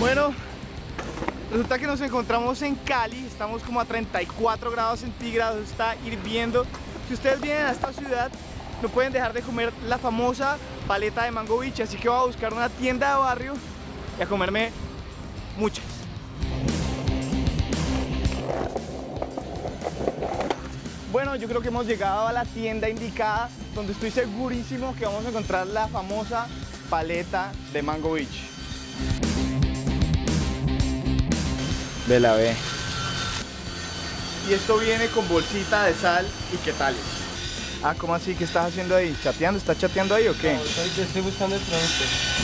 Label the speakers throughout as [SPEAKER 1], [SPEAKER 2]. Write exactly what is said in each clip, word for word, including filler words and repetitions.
[SPEAKER 1] Bueno, resulta que nos encontramos en Cali, estamos como a treinta y cuatro grados centígrados, está hirviendo. Si ustedes vienen a esta ciudad, no pueden dejar de comer la famosa paleta de mango biche, así que voy a buscar una tienda de barrio y a comerme muchas. Bueno, yo creo que hemos llegado a la tienda indicada, donde estoy segurísimo que vamos a encontrar la famosa paleta de mango biche. Ve la ve. Y esto viene con bolsita de sal y qué tales. Ah, ¿cómo así? ¿Qué estás haciendo ahí? ¿Chateando? ¿Estás chateando ahí o qué?
[SPEAKER 2] No, estoy, estoy buscando el producto.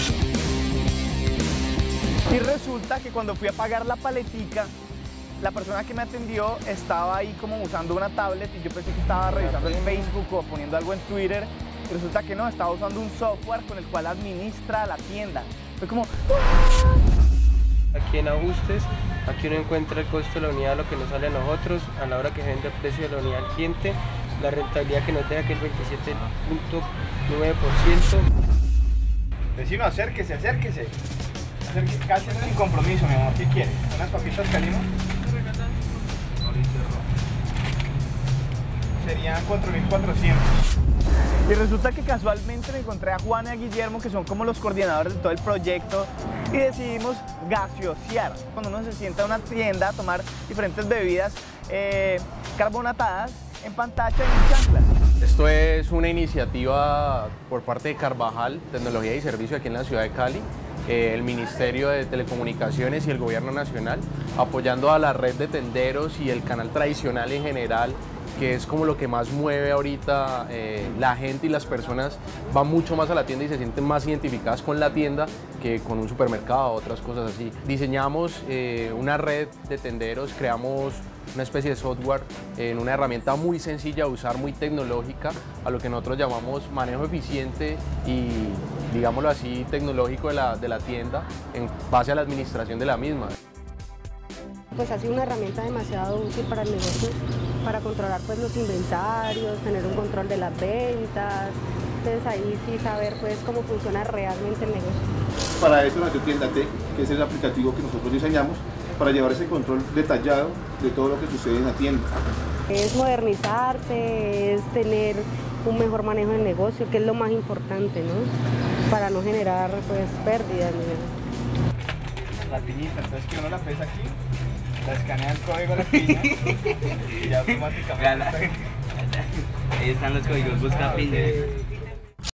[SPEAKER 1] Y resulta que cuando fui a pagar la paletica, la persona que me atendió estaba ahí como usando una tablet y yo pensé que estaba revisando en Facebook o poniendo algo en Twitter. Y resulta que no, estaba usando un software con el cual administra la tienda. Fue como...
[SPEAKER 2] Aquí en ajustes, aquí uno encuentra el costo de la unidad, lo que nos sale a nosotros, a la hora que se vende el precio de la unidad al cliente, la rentabilidad que nos deja que es el veintisiete punto nueve por ciento.
[SPEAKER 1] Vecino, acérquese, acérquese. Acérquese, cállese sin compromiso, mi amor. ¿Qué quiere? ¿Unas papitas Calima? Serían cuatro mil cuatrocientos. Y resulta que casualmente me encontré a Juan y a Guillermo, que son como los coordinadores de todo el proyecto, y decidimos gaseosear. Cuando uno se sienta en una tienda a tomar diferentes bebidas eh, carbonatadas en pantalla y en chanclas.
[SPEAKER 3] Esto es una iniciativa por parte de Carvajal, Tecnología y Servicio aquí en la ciudad de Cali, eh, el Ministerio de Telecomunicaciones y el Gobierno Nacional, apoyando a la red de tenderos y el canal tradicional en general, que es como lo que más mueve ahorita. Eh, la gente y las personas van mucho más a la tienda y se sienten más identificadas con la tienda que con un supermercado o otras cosas así. Diseñamos eh, una red de tenderos, creamos una especie de software en una herramienta muy sencilla de usar, muy tecnológica, a lo que nosotros llamamos manejo eficiente y, digámoslo así, tecnológico de la, de la tienda en base a la administración de la misma.
[SPEAKER 4] Pues ha sido una herramienta demasiado útil para el negocio, para controlar pues los inventarios, tener un control de las ventas, entonces ahí sí saber pues cómo funciona realmente el negocio.
[SPEAKER 5] Para eso nació Tiendate, que es el aplicativo que nosotros diseñamos para llevar ese control detallado de todo lo que sucede en la tienda.
[SPEAKER 4] Es modernizarse, es tener un mejor manejo del negocio, que es lo más importante, ¿no? Para no generar pues pérdidas. ¿no?
[SPEAKER 1] La piñita, entonces que uno la pesa aquí, la escanea el código de la piña y ya automáticamente...
[SPEAKER 6] Ahí están los códigos, busca piña.